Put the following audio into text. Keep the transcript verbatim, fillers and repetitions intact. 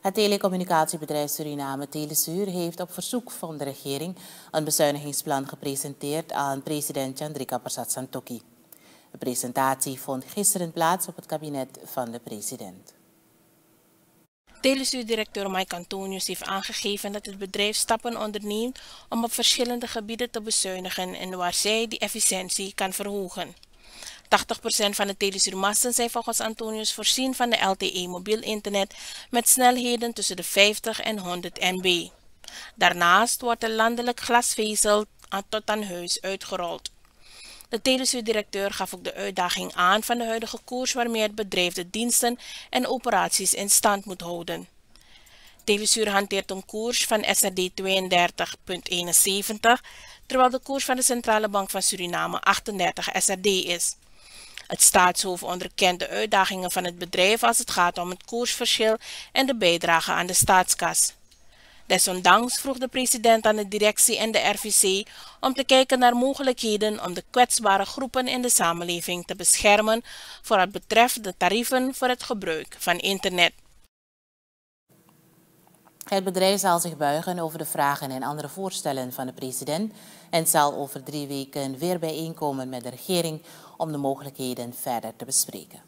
Het telecommunicatiebedrijf Suriname Telesuur heeft op verzoek van de regering een bezuinigingsplan gepresenteerd aan president Chandrika Persat Santokhi. De presentatie vond gisteren plaats op het kabinet van de president. Telesuur-directeur Mike Antonius heeft aangegeven dat het bedrijf stappen onderneemt om op verschillende gebieden te bezuinigen en waar zij die efficiëntie kan verhogen. tachtig procent van de Telesuur-masten zijn volgens Antonius voorzien van de L T E mobiel internet met snelheden tussen de vijftig en honderd megabit. Daarnaast wordt de landelijk glasvezel tot aan huis uitgerold. De Telesuur-directeur gaf ook de uitdaging aan van de huidige koers waarmee het bedrijf de diensten en operaties in stand moet houden. Telesuur hanteert een koers van S R D tweeëndertig komma eenenzeventig, terwijl de koers van de Centrale Bank van Suriname achtendertig S R D is. Het staatshoofd onderkent de uitdagingen van het bedrijf als het gaat om het koersverschil en de bijdrage aan de staatskas. Desondanks vroeg de president aan de directie en de R V C om te kijken naar mogelijkheden om de kwetsbare groepen in de samenleving te beschermen voor wat betreft de tarieven voor het gebruik van internet. Het bedrijf zal zich buigen over de vragen en andere voorstellen van de president en zal over drie weken weer bijeenkomen met de regering om de mogelijkheden verder te bespreken.